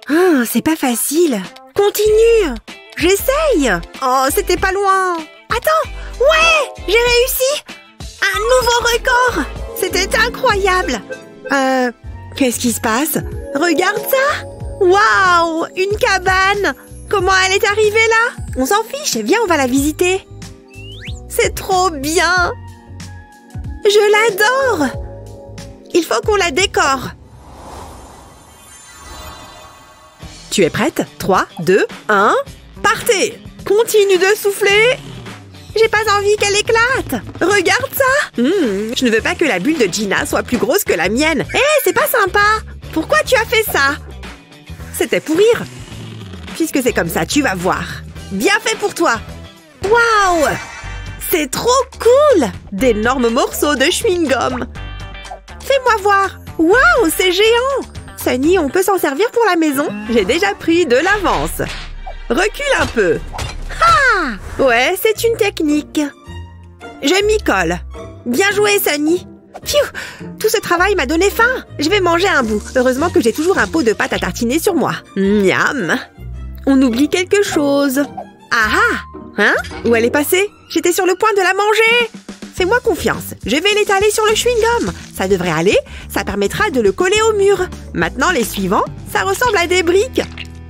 Oh, c'est pas facile. Continue. J'essaye. Oh, c'était pas loin. Attends. Ouais, j'ai réussi. Un nouveau record. C'était incroyable. Qu'est-ce qui se passe? Regarde ça. Waouh, une cabane. Comment elle est arrivée là? On s'en fiche. Viens, on va la visiter. C'est trop bien. Je l'adore. Il faut qu'on la décore. Tu es prête? 3, 2, 1, partez! Continue de souffler! J'ai pas envie qu'elle éclate! Regarde ça! Je ne veux pas que la bulle de Gina soit plus grosse que la mienne. Hé, c'est pas sympa! Pourquoi tu as fait ça? C'était pour rire. Puisque c'est comme ça, tu vas voir. Bien fait pour toi! Waouh! C'est trop cool! D'énormes morceaux de chewing-gum. Fais-moi voir! Waouh, c'est géant! Sunny, on peut s'en servir pour la maison? J'ai déjà pris de l'avance. Recule un peu. Ah! Ouais, c'est une technique. Je m'y colle. Bien joué, Sunny. Pfiou! Tout ce travail m'a donné faim. Je vais manger un bout. Heureusement que j'ai toujours un pot de pâte à tartiner sur moi. Miam! On oublie quelque chose. Ah ah! Hein? Où elle est passée? J'étais sur le point de la manger. Fais-moi confiance, je vais l'étaler sur le chewing-gum. Ça devrait aller, ça permettra de le coller au mur. Maintenant, les suivants, ça ressemble à des briques.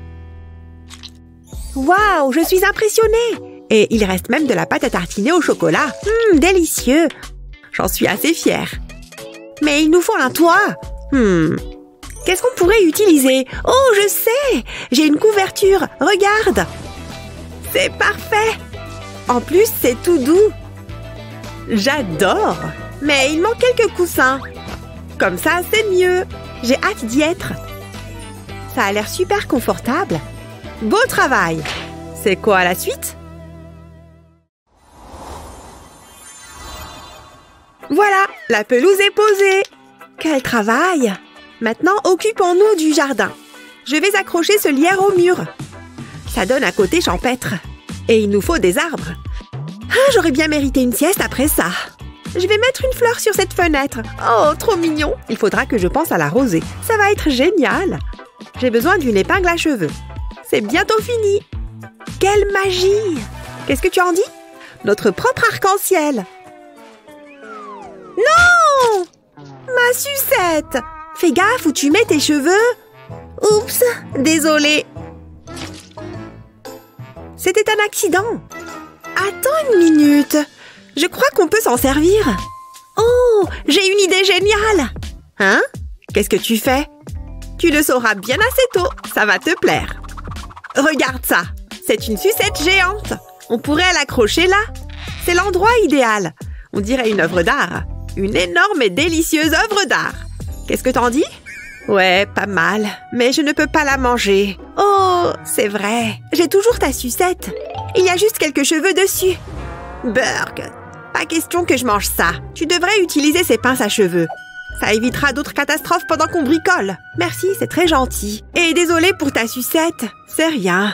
Waouh, je suis impressionnée. Et il reste même de la pâte à tartiner au chocolat. Délicieux. J'en suis assez fière. Mais il nous faut un toit. Qu'est-ce qu'on pourrait utiliser? Oh, je sais. J'ai une couverture, regarde. C'est parfait. En plus, c'est tout doux. J'adore! Mais il manque quelques coussins. Comme ça, c'est mieux. J'ai hâte d'y être. Ça a l'air super confortable. Beau travail! C'est quoi la suite? Voilà, la pelouse est posée. Quel travail! Maintenant, occupons-nous du jardin. Je vais accrocher ce lierre au mur. Ça donne un côté champêtre. Et il nous faut des arbres. Ah, j'aurais bien mérité une sieste après ça. Je vais mettre une fleur sur cette fenêtre. Oh, trop mignon. Il faudra que je pense à l'arroser. Ça va être génial. J'ai besoin d'une épingle à cheveux. C'est bientôt fini. Quelle magie! Qu'est-ce que tu en dis? Notre propre arc-en-ciel. Non! Ma sucette! Fais gaffe où tu mets tes cheveux. Oups, désolée. C'était un accident. Attends une minute. Je crois qu'on peut s'en servir. Oh, j'ai une idée géniale. Hein? Qu'est-ce que tu fais? Tu le sauras bien assez tôt. Ça va te plaire. Regarde ça. C'est une sucette géante. On pourrait l'accrocher là. C'est l'endroit idéal. On dirait une œuvre d'art. Une énorme et délicieuse œuvre d'art. Qu'est-ce que t'en dis? Ouais, pas mal. Mais je ne peux pas la manger. Oh, c'est vrai. J'ai toujours ta sucette. Il y a juste quelques cheveux dessus. Burk, pas question que je mange ça. Tu devrais utiliser ces pinces à cheveux. Ça évitera d'autres catastrophes pendant qu'on bricole. Merci, c'est très gentil. Et désolé pour ta sucette. C'est rien.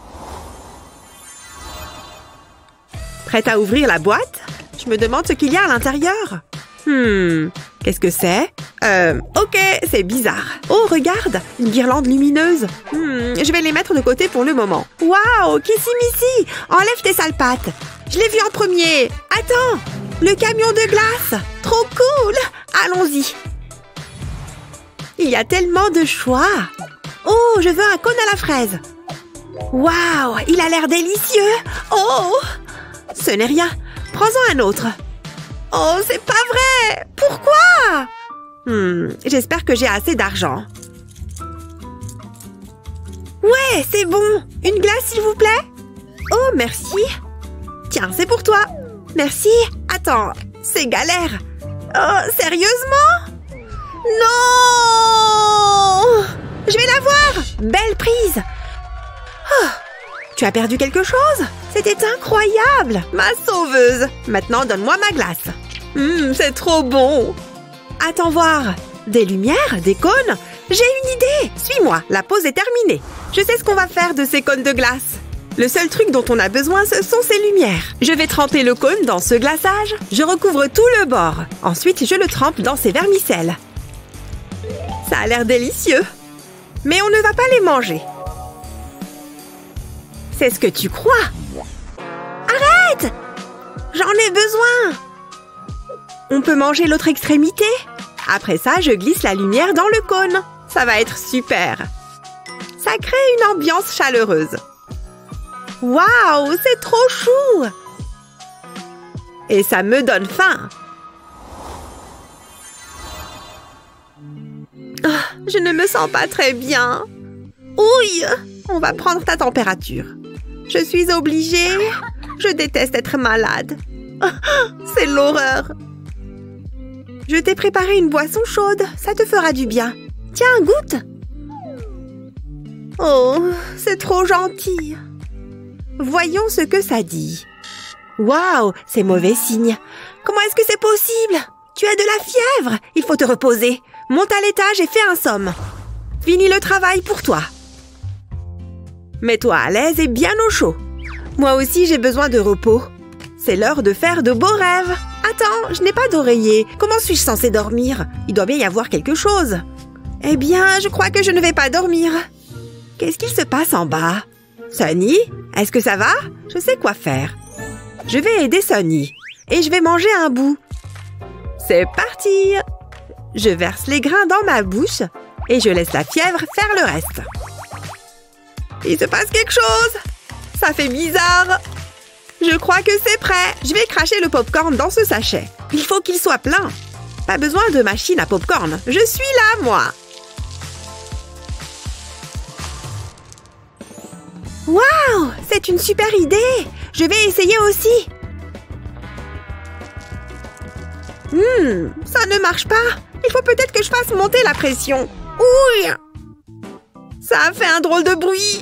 Prête à ouvrir la boîte? Je me demande ce qu'il y a à l'intérieur. Qu'est-ce que c'est? Ok, c'est bizarre. Oh, regarde, une guirlande lumineuse. Je vais les mettre de côté pour le moment. Waouh, Kissimisi, enlève tes sales pattes. Je l'ai vu en premier. Attends, le camion de glace. Trop cool. Allons-y. Il y a tellement de choix. Oh, je veux un cône à la fraise. Waouh, il a l'air délicieux. Oh, ce n'est rien. Prends-en un autre. Oh, c'est pas vrai! Pourquoi? J'espère que j'ai assez d'argent. Ouais, c'est bon! Une glace, s'il vous plaît? Oh, merci! Tiens, c'est pour toi! Merci! Attends, c'est galère! Oh, sérieusement? Non! Je vais l'avoir! Belle prise! Oh, tu as perdu quelque chose? C'était incroyable! Ma sauveuse! Maintenant, donne-moi ma glace. C'est trop bon! Attends voir. Des lumières? Des cônes? J'ai une idée! Suis-moi, la pause est terminée. Je sais ce qu'on va faire de ces cônes de glace. Le seul truc dont on a besoin, ce sont ces lumières. Je vais tremper le cône dans ce glaçage. Je recouvre tout le bord. Ensuite, je le trempe dans ces vermicelles. Ça a l'air délicieux. Mais on ne va pas les manger. C'est ce que tu crois? Arrête! J'en ai besoin! On peut manger l'autre extrémité? Après ça, je glisse la lumière dans le cône. Ça va être super. Ça crée une ambiance chaleureuse. Waouh, c'est trop chou! Et ça me donne faim. Oh, je ne me sens pas très bien. Ouille! On va prendre ta température. Je suis obligée. Je déteste être malade. C'est l'horreur. Je t'ai préparé une boisson chaude. Ça te fera du bien. Tiens, goûte. Oh, c'est trop gentil. Voyons ce que ça dit. Waouh, c'est mauvais signe. Comment est-ce que c'est possible? Tu as de la fièvre. Il faut te reposer. Monte à l'étage et fais un somme. Finis le travail pour toi. Mets-toi à l'aise et bien au chaud. Moi aussi, j'ai besoin de repos. C'est l'heure de faire de beaux rêves. Attends, je n'ai pas d'oreiller. Comment suis-je censée dormir? Il doit bien y avoir quelque chose. Eh bien, je crois que je ne vais pas dormir. Qu'est-ce qu'il se passe en bas? Sunny, est-ce que ça va? Je sais quoi faire. Je vais aider Sunny. Et je vais manger un bout. C'est parti! Je verse les grains dans ma bouche et je laisse la fièvre faire le reste. Il se passe quelque chose! Ça fait bizarre! Je crois que c'est prêt. Je vais cracher le popcorn dans ce sachet. Il faut qu'il soit plein. Pas besoin de machine à popcorn. Je suis là, moi! Waouh! C'est une super idée! Je vais essayer aussi. Ça ne marche pas. Il faut peut-être que je fasse monter la pression. Ouille! Ça a fait un drôle de bruit.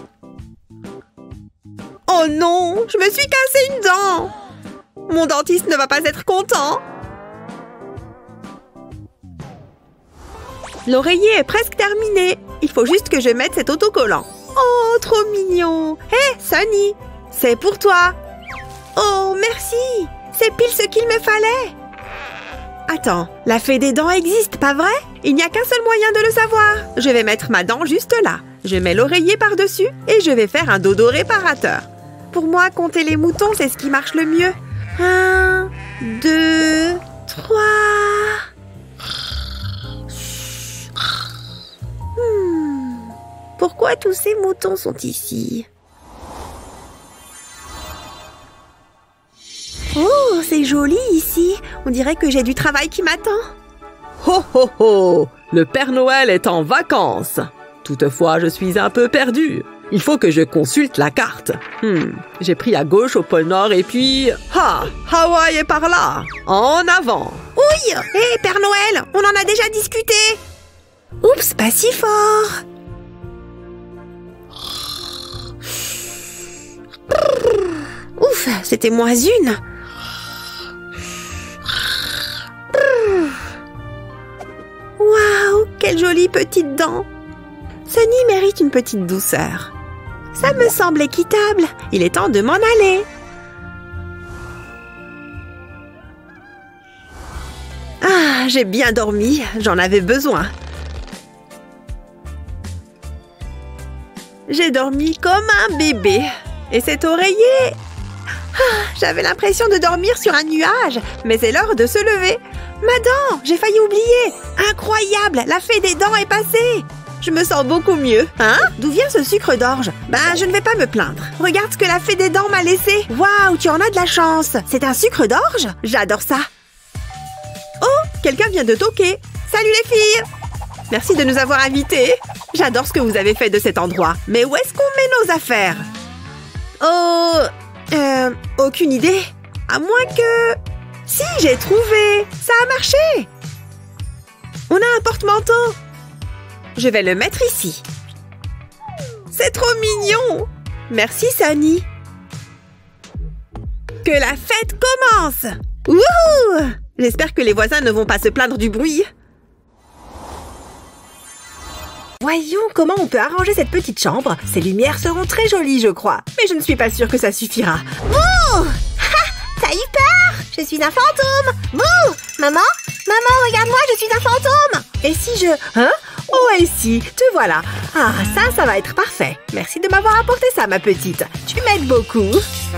Oh non! Je me suis cassé une dent. Mon dentiste ne va pas être content. L'oreiller est presque terminé. Il faut juste que je mette cet autocollant. Oh, trop mignon. Hé, Sunny, c'est pour toi. Oh, merci. C'est pile ce qu'il me fallait. Attends, la fée des dents existe, pas vrai? Il n'y a qu'un seul moyen de le savoir. Je vais mettre ma dent juste là. Je mets l'oreiller par-dessus et je vais faire un dodo réparateur. Pour moi, compter les moutons, c'est ce qui marche le mieux. 1, 2, 3... Pourquoi tous ces moutons sont ici? Oh, c'est joli ici. On dirait que j'ai du travail qui m'attend. Ho ho ho! Le Père Noël est en vacances. Toutefois, je suis un peu perdue. Il faut que je consulte la carte. J'ai pris à gauche au pôle Nord et puis... Ah! Hawaï est par là! En avant! Ouille! Hé, Père Noël, on en a déjà discuté. Oups, pas si fort. Ouf, c'était moins une. Waouh, quelle jolie petite dent. Sunny mérite une petite douceur. Ça me semble équitable. Il est temps de m'en aller. Ah, j'ai bien dormi. J'en avais besoin. J'ai dormi comme un bébé. Et cet oreiller... J'avais l'impression de dormir sur un nuage, mais c'est l'heure de se lever. Ma dent, j'ai failli oublier. Incroyable, la fée des dents est passée. Je me sens beaucoup mieux. Hein? D'où vient ce sucre d'orge? Je ne vais pas me plaindre. Regarde ce que la fée des dents m'a laissé. Waouh, tu en as de la chance. C'est un sucre d'orge? J'adore ça. Oh, quelqu'un vient de toquer. Salut les filles. Merci de nous avoir invités. J'adore ce que vous avez fait de cet endroit. Mais où est-ce qu'on met nos affaires? Oh... aucune idée. À moins que... Si, j'ai trouvé. Ça a marché. On a un porte-manteau. Je vais le mettre ici. C'est trop mignon. Merci, Sunny. Que la fête commence. Wouhou! J'espère que les voisins ne vont pas se plaindre du bruit. Voyons comment on peut arranger cette petite chambre. Ces lumières seront très jolies, je crois. Mais je ne suis pas sûre que ça suffira. Bouh! Ha! T'as eu peur? Je suis un fantôme. Bouh! Maman? Maman, regarde-moi, je suis un fantôme. Et si je... Hein? Oh, et si, te voilà. Ah, ça va être parfait. Merci de m'avoir apporté ça, ma petite. Tu m'aides beaucoup.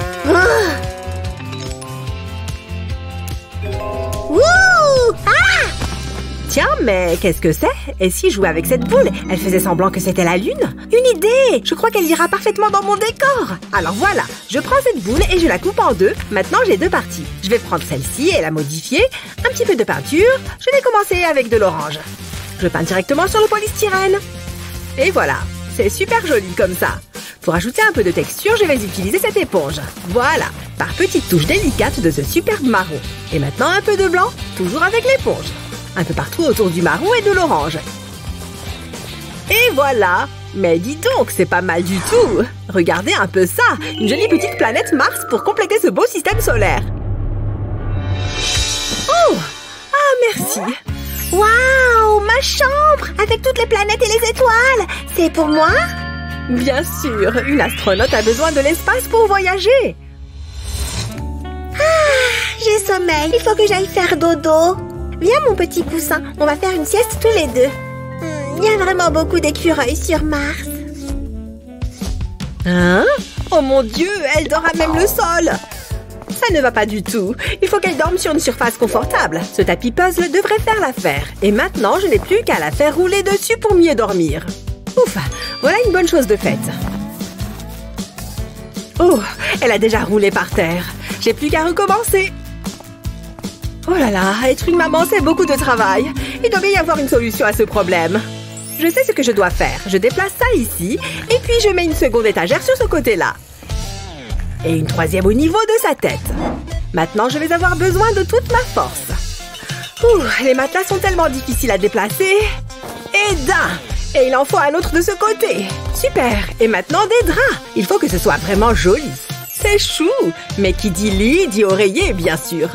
Wouh! Ah! Tiens, mais qu'est-ce que c'est? Et si je jouais avec cette boule? Elle faisait semblant que c'était la lune? Une idée! Je crois qu'elle ira parfaitement dans mon décor. Alors voilà, je prends cette boule et je la coupe en deux. Maintenant, j'ai deux parties. Je vais prendre celle-ci et la modifier. Un petit peu de peinture. Je vais commencer avec de l'orange. Je peins directement sur le polystyrène. Et voilà, c'est super joli comme ça. Pour ajouter un peu de texture, je vais utiliser cette éponge. Voilà, par petites touches délicates de ce superbe marron. Et maintenant un peu de blanc, toujours avec l'éponge. Un peu partout autour du marron et de l'orange. Et voilà! Mais dis donc, c'est pas mal du tout! Regardez un peu ça! Une jolie petite planète Mars pour compléter ce beau système solaire. Oh! Ah, merci! Waouh! Ma chambre! Avec toutes les planètes et les étoiles! C'est pour moi? Bien sûr! Une astronaute a besoin de l'espace pour voyager! Ah! J'ai sommeil! Il faut que j'aille faire dodo! Viens, mon petit poussin, on va faire une sieste tous les deux. Il y a vraiment beaucoup d'écureuils sur Mars. Hein? Oh mon Dieu, elle dort à même le sol. Ça ne va pas du tout. Il faut qu'elle dorme sur une surface confortable. Ce tapis puzzle devrait faire l'affaire. Et maintenant, je n'ai plus qu'à la faire rouler dessus pour mieux dormir. Ouf, voilà une bonne chose de faite. Oh, elle a déjà roulé par terre. J'ai plus qu'à recommencer. Oh là là, être une maman, c'est beaucoup de travail. Il doit bien y avoir une solution à ce problème. Je sais ce que je dois faire. Je déplace ça ici, et puis je mets une seconde étagère sur ce côté-là. Et une troisième au niveau de sa tête. Maintenant, je vais avoir besoin de toute ma force. Ouh, les matelas sont tellement difficiles à déplacer. Et d'un! Et il en faut un autre de ce côté. Super! Et maintenant, des draps. Il faut que ce soit vraiment joli. C'est chou! Mais qui dit lit, dit oreiller, bien sûr.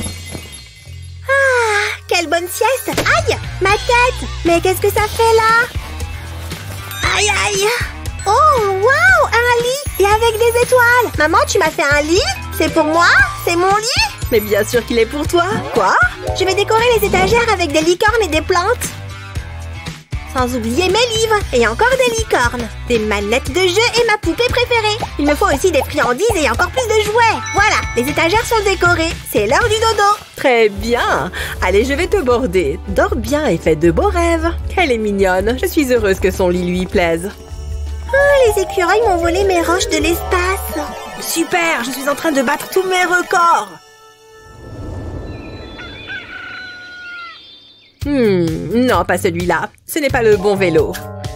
Quelle bonne sieste! Aïe! Ma tête! Mais qu'est-ce que ça fait là? Aïe aïe! Oh, waouh! Un lit! Et avec des étoiles! Maman, tu m'as fait un lit? C'est pour moi? C'est mon lit? Mais bien sûr qu'il est pour toi! Quoi? Je vais décorer les étagères avec des licornes et des plantes! Sans oublier mes livres! Et encore des licornes! Des manettes de jeu et ma poupée préférée! Il me faut aussi des friandises et encore plus de jouets! Voilà! Les étagères sont décorées! C'est l'heure du dodo! Très bien! Allez, je vais te border. Dors bien et fais de beaux rêves. Elle est mignonne. Je suis heureuse que son lit lui plaise. Oh, les écureuils m'ont volé mes roches de l'espace. Super! Je suis en train de battre tous mes records. Non, pas celui-là. Ce n'est pas le bon vélo.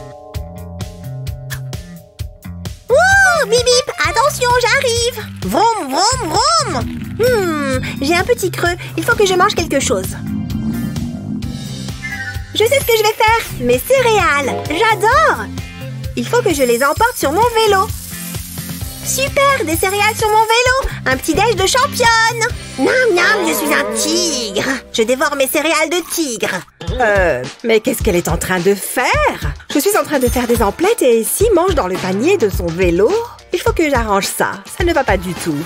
Ouh, bip bip! Attention, j'arrive! Vroom, vroom, vroom! J'ai un petit creux. Il faut que je mange quelque chose. Je sais ce que je vais faire. Mes céréales. J'adore! Il faut que je les emporte sur mon vélo. Super! Des céréales sur mon vélo! Un petit déj de championne! Miam miam, je suis un tigre! Je dévore mes céréales de tigre! Mais qu'est-ce qu'elle est en train de faire? Je suis en train de faire des emplettes et Essie mange dans le panier de son vélo. Il faut que j'arrange ça. Ça ne va pas du tout.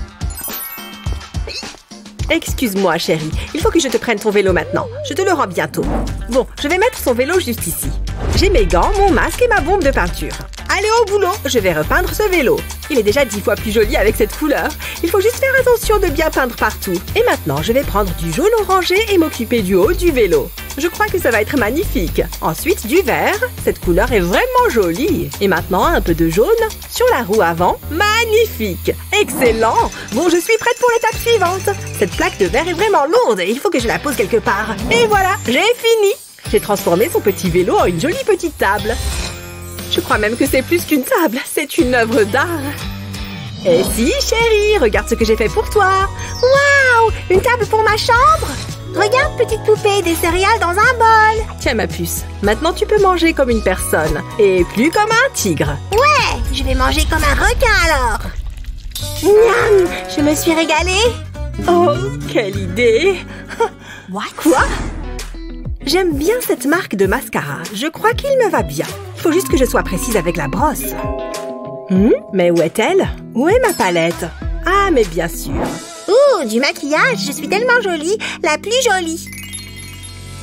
Excuse-moi, chérie. Il faut que je te prenne ton vélo maintenant. Je te le rends bientôt. Bon, je vais mettre son vélo juste ici. J'ai mes gants, mon masque et ma bombe de peinture. Allez au boulot, je vais repeindre ce vélo. Il est déjà 10 fois plus joli avec cette couleur. Il faut juste faire attention de bien peindre partout. Et maintenant, je vais prendre du jaune orangé et m'occuper du haut du vélo. Je crois que ça va être magnifique. Ensuite, du vert. Cette couleur est vraiment jolie. Et maintenant, un peu de jaune sur la roue avant. Magnifique! Excellent! Bon, je suis prête pour l'étape suivante. Cette plaque de verre est vraiment lourde et il faut que je la pose quelque part. Et voilà, j'ai fini! J'ai transformé son petit vélo en une jolie petite table. Je crois même que c'est plus qu'une table, c'est une œuvre d'art. Et si, chérie, regarde ce que j'ai fait pour toi. Waouh! Une table pour ma chambre? Regarde, petite poupée, des céréales dans un bol. Tiens, ma puce, maintenant tu peux manger comme une personne. Et plus comme un tigre. Ouais, je vais manger comme un requin alors. Miam! Je me suis régalée. Oh, quelle idée! Quoi? J'aime bien cette marque de mascara. Je crois qu'il me va bien. Il faut juste que je sois précise avec la brosse. Mais où est-elle? Où est ma palette? Ah, mais bien sûr. Ouh, du maquillage. Je suis tellement jolie. La plus jolie.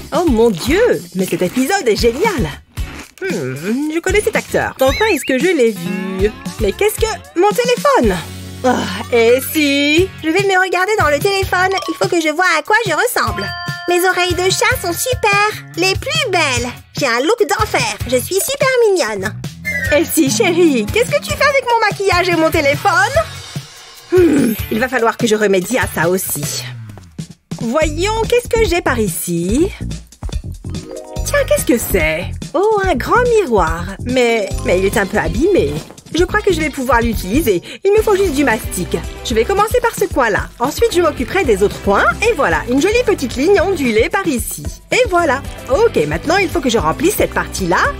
Oh mon Dieu, mais cet épisode est génial. Je connais cet acteur. Dans quoi est-ce que je l'ai vu? Mais qu'est-ce que... Mon téléphone! Oh, et si... Je vais me regarder dans le téléphone. Il faut que je voie à quoi je ressemble. Mes oreilles de chat sont super. Les plus belles. J'ai un look d'enfer. Je suis super mignonne. Et si, chérie, qu'est-ce que tu fais avec mon maquillage et mon téléphone? Il va falloir que je remédie à ça aussi. Voyons, qu'est-ce que j'ai par ici? Tiens, qu'est-ce que c'est? Oh, un grand miroir. Mais il est un peu abîmé. Je crois que je vais pouvoir l'utiliser. Il me faut juste du mastic. Je vais commencer par ce coin-là. Ensuite, je m'occuperai des autres coins. Et voilà, une jolie petite ligne ondulée par ici. Et voilà. Ok, maintenant, il faut que je remplisse cette partie-là.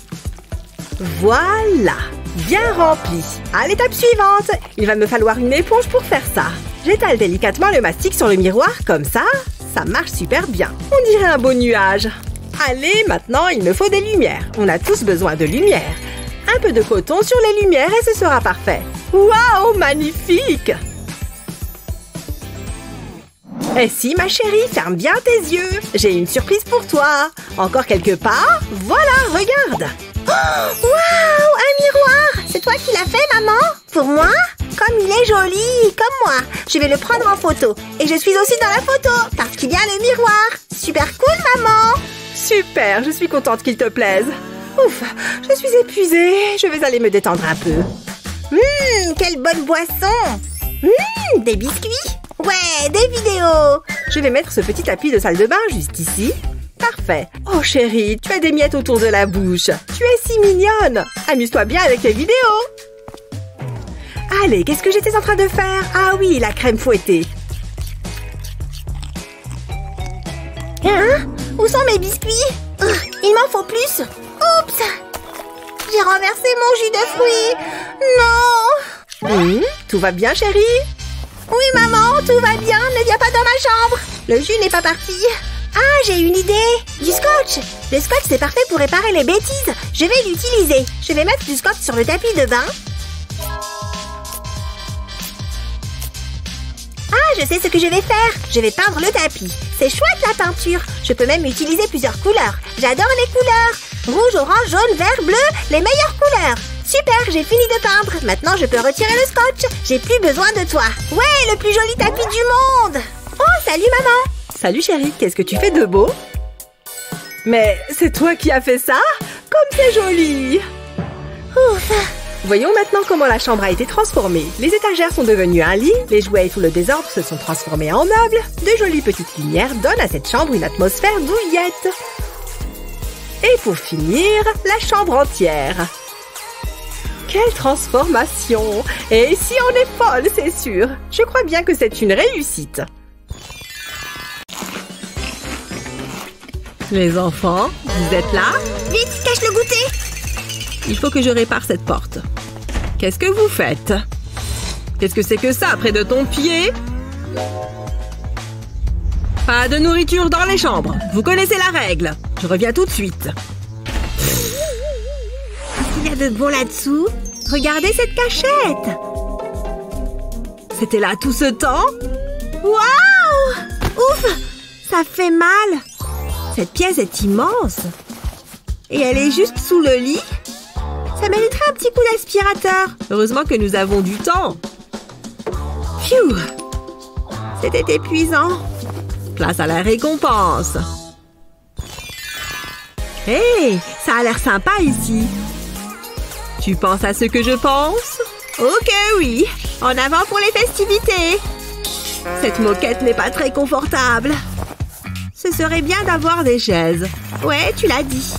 Voilà. Bien rempli. À l'étape suivante, il va me falloir une éponge pour faire ça. J'étale délicatement le mastic sur le miroir, comme ça. Ça marche super bien. On dirait un beau nuage. Allez, maintenant, il me faut des lumières. On a tous besoin de lumière. Un peu de coton sur les lumières et ce sera parfait. Waouh, magnifique! Et si, ma chérie, ferme bien tes yeux. J'ai une surprise pour toi. Encore quelques pas. Voilà, regarde. Oh, waouh, un miroir. C'est toi qui l'as fait, maman? Pour moi? Comme il est joli, comme moi. Je vais le prendre en photo. Et je suis aussi dans la photo, parce qu'il y a le miroir. Super cool, maman. Super, je suis contente qu'il te plaise. Ouf, je suis épuisée. Je vais aller me détendre un peu. Quelle bonne boisson. Des biscuits. Ouais, des vidéos. Je vais mettre ce petit tapis de salle de bain juste ici. Parfait. Oh chérie, tu as des miettes autour de la bouche. Tu es si mignonne. Amuse-toi bien avec les vidéos. Allez, qu'est-ce que j'étais en train de faire? Ah oui, la crème fouettée. Hein? Où sont mes biscuits? Il m'en faut plus. Oups! J'ai renversé mon jus de fruits. Non! Tout va bien, chérie? Oui, maman, tout va bien. Ne viens pas dans ma chambre. Le jus n'est pas parti. Ah, j'ai une idée. Du scotch. Le scotch, c'est parfait pour réparer les bêtises. Je vais l'utiliser. Je vais mettre du scotch sur le tapis de bain. Ah, je sais ce que je vais faire. Je vais peindre le tapis. C'est chouette la peinture. Je peux même utiliser plusieurs couleurs. J'adore les couleurs. Rouge, orange, jaune, vert, bleu. Les meilleures couleurs. Super, j'ai fini de peindre. Maintenant, je peux retirer le scotch. J'ai plus besoin de toi. Ouais, le plus joli tapis du monde. Oh, salut maman. Salut chérie, qu'est-ce que tu fais de beau? Mais c'est toi qui as fait ça? Comme c'est joli. Ouf. Voyons maintenant comment la chambre a été transformée. Les étagères sont devenues un lit, les jouets et tout le désordre se sont transformés en meubles. De jolies petites lumières donnent à cette chambre une atmosphère douillette. Et pour finir, la chambre entière. Quelle transformation! Et si on est folle, c'est sûr. Je crois bien que c'est une réussite. Les enfants, vous êtes là? Vite, cache le goûter! Il faut que je répare cette porte. Qu'est-ce que vous faites? Qu'est-ce que c'est que ça, près de ton pied? Pas de nourriture dans les chambres. Vous connaissez la règle. Je reviens tout de suite. Il y a de bon là-dessous. Regardez cette cachette. C'était là tout ce temps? Waouh! Ouf! Ça fait mal. Cette pièce est immense. Et elle est juste sous le lit. Ça mériterait un petit coup d'aspirateur. Heureusement que nous avons du temps. Phew! C'était épuisant. Place à la récompense. Hey! Ça a l'air sympa ici. Tu penses à ce que je pense? Ok, oui. En avant pour les festivités. Cette moquette n'est pas très confortable. Ce serait bien d'avoir des chaises. Ouais, tu l'as dit.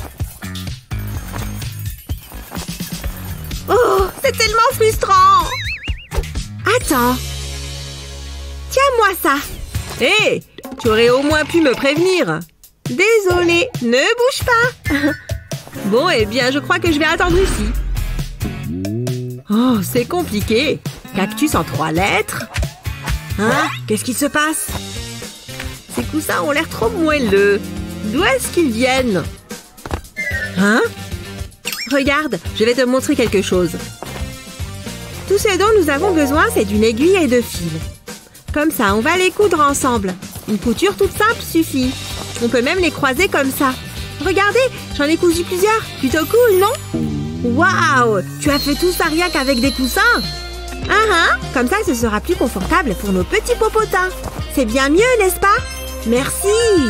Oh, c'est tellement frustrant. Attends. Tiens-moi ça. Hé, tu aurais au moins pu me prévenir. Désolée, ne bouge pas. Bon, eh bien, je crois que je vais attendre ici. Oh, c'est compliqué. Cactus en 3 lettres. Hein? Qu'est-ce qui se passe? Ces coussins ont l'air trop moelleux. D'où est-ce qu'ils viennent? Hein? Regarde, je vais te montrer quelque chose. Tout ce dont nous avons besoin, c'est d'une aiguille et de fil. Comme ça, on va les coudre ensemble. Une couture toute simple suffit. On peut même les croiser comme ça. Regardez, j'en ai cousu plusieurs. Plutôt cool, non? Waouh! Tu as fait tout ça rien qu'avec des coussins? Comme ça, ce sera plus confortable pour nos petits popotins. C'est bien mieux, n'est-ce pas? Merci!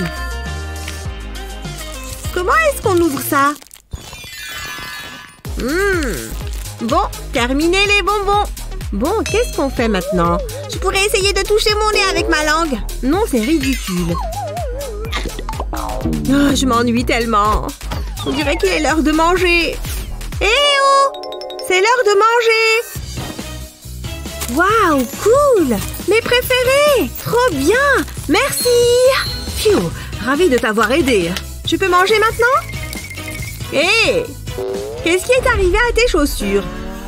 Comment est-ce qu'on ouvre ça? Bon, terminé les bonbons. Bon, qu'est-ce qu'on fait maintenant? Je pourrais essayer de toucher mon nez avec ma langue. Non, c'est ridicule. Oh, je m'ennuie tellement. On dirait qu'il est l'heure de manger. Eh oh! C'est l'heure de manger! Waouh, cool! Mes préférés! Trop bien! Merci! Phew, ravie de t'avoir aidé. Je peux manger maintenant? Hé! Qu'est-ce qui est arrivé à tes chaussures?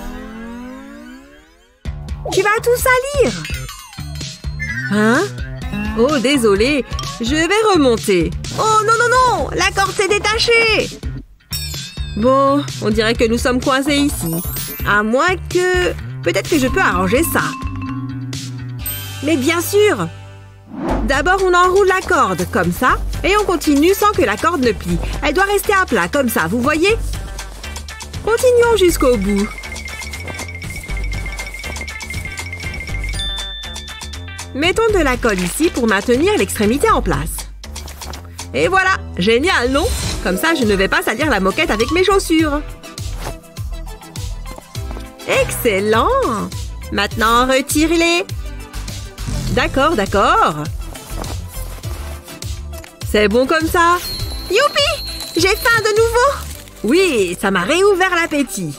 Tu vas tout salir! Hein? Oh, désolé. Je vais remonter. Oh, non, non, non! La corde s'est détachée! Bon, on dirait que nous sommes coincés ici. À moins que... Peut-être que je peux arranger ça. Mais bien sûr! D'abord, on enroule la corde, comme ça. Et on continue sans que la corde ne plie. Elle doit rester à plat, comme ça, vous voyez? Continuons jusqu'au bout. Mettons de la colle ici pour maintenir l'extrémité en place. Et voilà! Génial, non? Comme ça, je ne vais pas salir la moquette avec mes chaussures. Excellent! Maintenant, retire-les. D'accord, d'accord. C'est bon comme ça? Youpi! J'ai faim de nouveau! Oui, ça m'a réouvert l'appétit.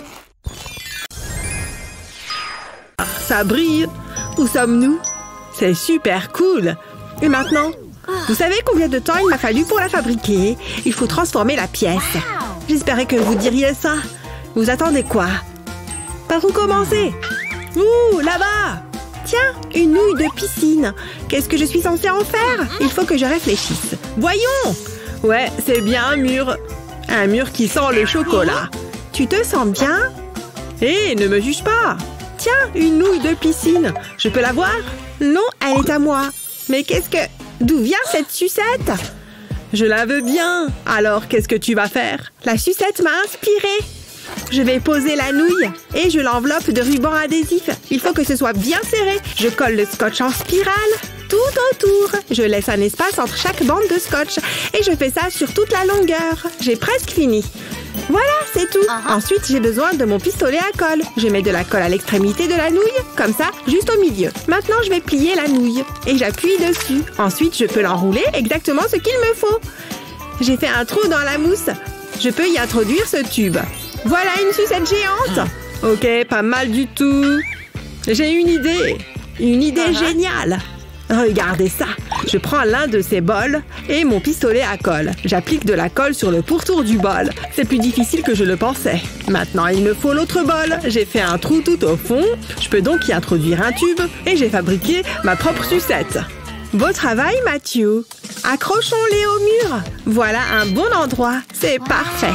Ça brille. Où sommes-nous? C'est super cool. Et maintenant? Vous savez combien de temps il m'a fallu pour la fabriquer? Il faut transformer la pièce. J'espérais que vous diriez ça. Vous attendez quoi? Par où commencer? Ouh, là-bas! Tiens, une nouille de piscine. Qu'est-ce que je suis censée en faire? Il faut que je réfléchisse. Voyons! Ouais, c'est bien un mur. Un mur qui sent le chocolat. Tu te sens bien? Hé, ne me juge pas. Tiens, une nouille de piscine. Je peux la voir? Non, elle est à moi. Mais qu'est-ce que... D'où vient cette sucette? Je la veux bien. Alors, qu'est-ce que tu vas faire? La sucette m'a inspirée. Je vais poser la nouille et je l'enveloppe de ruban adhésif. Il faut que ce soit bien serré. Je colle le scotch en spirale tout autour. Je laisse un espace entre chaque bande de scotch et je fais ça sur toute la longueur. J'ai presque fini. Voilà, c'est tout. Ensuite, j'ai besoin de mon pistolet à colle. Je mets de la colle à l'extrémité de la nouille, comme ça, juste au milieu. Maintenant, je vais plier la nouille et j'appuie dessus. Ensuite, je peux l'enrouler exactement ce qu'il me faut. J'ai fait un trou dans la mousse. Je peux y introduire ce tube. Voilà une sucette géante. Ok, pas mal du tout. J'ai une idée. Une idée géniale. Regardez ça. Je prends l'un de ces bols et mon pistolet à colle. J'applique de la colle sur le pourtour du bol. C'est plus difficile que je le pensais. Maintenant, il me faut l'autre bol. J'ai fait un trou tout au fond. Je peux donc y introduire un tube et j'ai fabriqué ma propre sucette. Beau travail, Matthew. Accrochons-les au mur. Voilà un bon endroit. C'est parfait.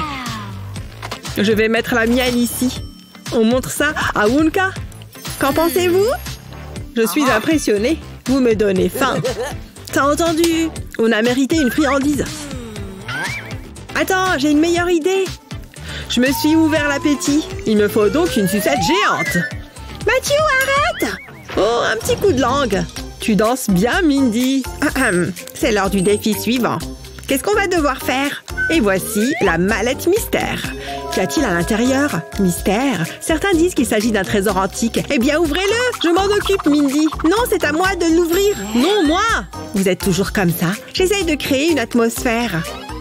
Je vais mettre la mienne ici. On montre ça à Wonka. Qu'en pensez-vous? Je suis impressionnée. Vous me donnez faim. T'as entendu? On a mérité une friandise. Attends, j'ai une meilleure idée. Je me suis ouvert l'appétit. Il me faut donc une sucette géante. Matthew, arrête! Oh, un petit coup de langue. Tu danses bien, Mindy. C'est l'heure du défi suivant. Qu'est-ce qu'on va devoir faire? Et voici la mallette mystère. Qu'y a-t-il à l'intérieur? Mystère. Certains disent qu'il s'agit d'un trésor antique. Eh bien, ouvrez-le! Je m'en occupe, Mindy. Non, c'est à moi de l'ouvrir. Non, moi! Vous êtes toujours comme ça? J'essaye de créer une atmosphère.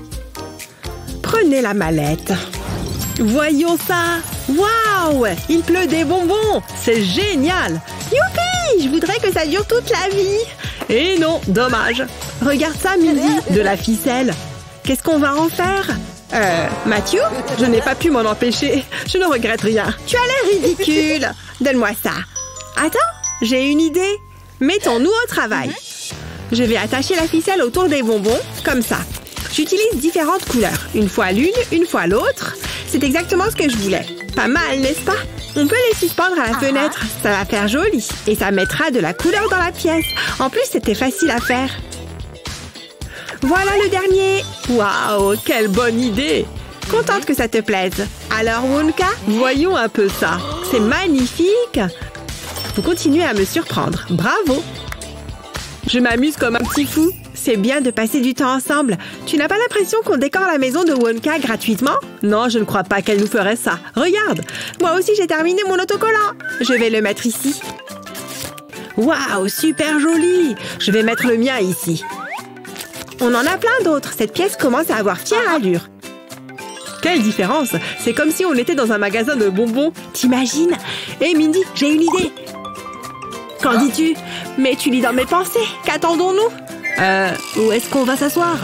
Prenez la mallette. Voyons ça! Waouh! Il pleut des bonbons! C'est génial! Youpi! Je voudrais que ça dure toute la vie. Et non, dommage. Regarde ça, Mindy. De la ficelle. Qu'est-ce qu'on va en faire? Matthew? Je n'ai pas pu m'en empêcher. Je ne regrette rien. Tu as l'air ridicule. Donne-moi ça. Attends, j'ai une idée. Mettons-nous au travail. Je vais attacher la ficelle autour des bonbons, comme ça. J'utilise différentes couleurs. Une fois l'une, une fois l'autre. C'est exactement ce que je voulais. Pas mal, n'est-ce pas? On peut les suspendre à la fenêtre. Ça va faire joli. Et ça mettra de la couleur dans la pièce. En plus, c'était facile à faire. Voilà le dernier. Waouh, quelle bonne idée! Contente que ça te plaise. Alors, Wonka, Voyons un peu ça. c'est magnifique. Vous continuez à me surprendre. Bravo. Je m'amuse comme un petit fou. C'est bien de passer du temps ensemble. Tu n'as pas l'impression qu'on décore la maison de Wonka gratuitement? Non, je ne crois pas qu'elle nous ferait ça. Regarde, moi aussi j'ai terminé mon autocollant. Je vais le mettre ici. Waouh, super joli. Je vais mettre le mien ici. On en a plein d'autres. Cette pièce commence à avoir fière allure. Quelle différence! C'est comme si on était dans un magasin de bonbons. T'imagines? Hé Mindy, j'ai une idée. Qu'en dis-tu? Mais tu lis dans mes pensées. Qu'attendons-nous? Où est-ce qu'on va s'asseoir?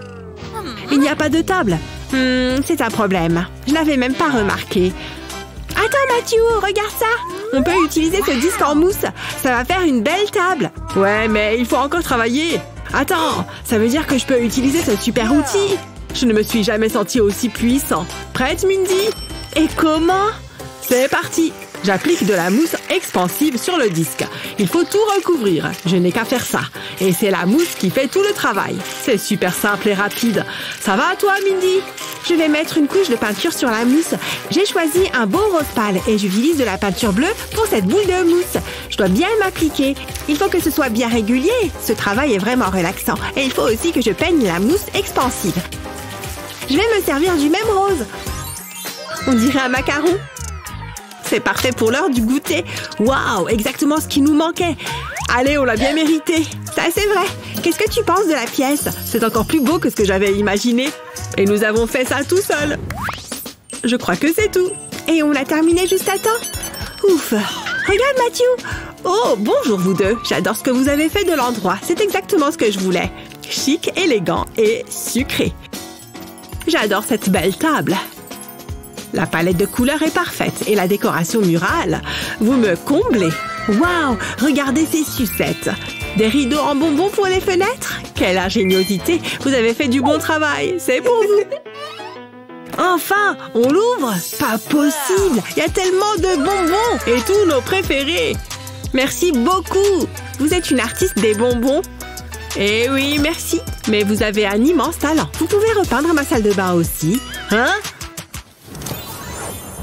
Il n'y a pas de table. C'est un problème. Je n'avais même pas remarqué. Attends Matthew, regarde ça. On peut utiliser ce disque en mousse. Ça va faire une belle table. Ouais, mais il faut encore travailler. Attends, ça veut dire que je peux utiliser ce super outil. Je ne me suis jamais senti aussi puissant. Prête, Mindy? Et comment? C'est parti! J'applique de la mousse expansive sur le disque. Il faut tout recouvrir. Je n'ai qu'à faire ça. Et c'est la mousse qui fait tout le travail. C'est super simple et rapide. Ça va à toi, Mindy? Je vais mettre une couche de peinture sur la mousse. J'ai choisi un beau rose pâle et j'utilise de la peinture bleue pour cette boule de mousse. Je dois bien m'appliquer. Il faut que ce soit bien régulier. Ce travail est vraiment relaxant. Et il faut aussi que je peigne la mousse expansive. Je vais me servir du même rose. On dirait un macaron. C'est parfait pour l'heure du goûter. Waouh, exactement ce qui nous manquait. Allez, on l'a bien mérité. Ça, c'est vrai. Qu'est-ce que tu penses de la pièce? C'est encore plus beau que ce que j'avais imaginé. Et nous avons fait ça tout seul. Je crois que c'est tout. Et on a terminé juste à temps. Ouf. Regarde, Matthew. Oh, bonjour vous deux. J'adore ce que vous avez fait de l'endroit. C'est exactement ce que je voulais. Chic, élégant et sucré. J'adore cette belle table. La palette de couleurs est parfaite et la décoration murale, vous me comblez. Waouh, regardez ces sucettes. Des rideaux en bonbons pour les fenêtres. Quelle ingéniosité. Vous avez fait du bon travail. C'est pour vous. Enfin, on l'ouvre. Pas possible. Il y a tellement de bonbons et tous nos préférés. Merci beaucoup. Vous êtes une artiste des bonbons. Eh oui, merci. Mais vous avez un immense talent. Vous pouvez repeindre ma salle de bain aussi. Hein?